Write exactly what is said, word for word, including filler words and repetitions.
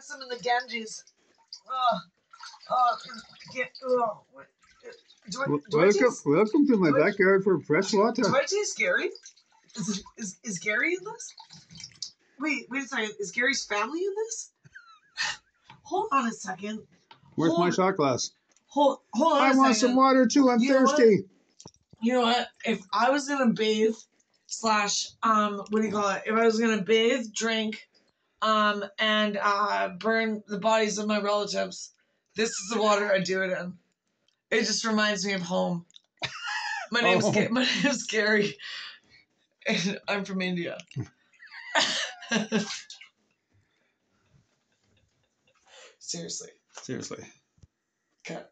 Some in the Ganges. Oh, oh, get, oh. Do I, do welcome, taste, welcome to my do backyard I, for fresh water. Do I taste Gary? Is, is, is Gary in this? Wait, wait a second. Is Gary's family in this? Hold on a second. Where's hold, my shot glass? Hold, hold on I a want second. some water too. I'm you thirsty. Know you know what? If I was gonna bathe, slash, um, what do you call it? If I was gonna bathe, drink, um, and uh, burn the bodies of my relatives, this is the water I do it in. It just reminds me of home. My name's Oh. Ga- my name's Gary, and I'm from India. Seriously. Seriously. Okay.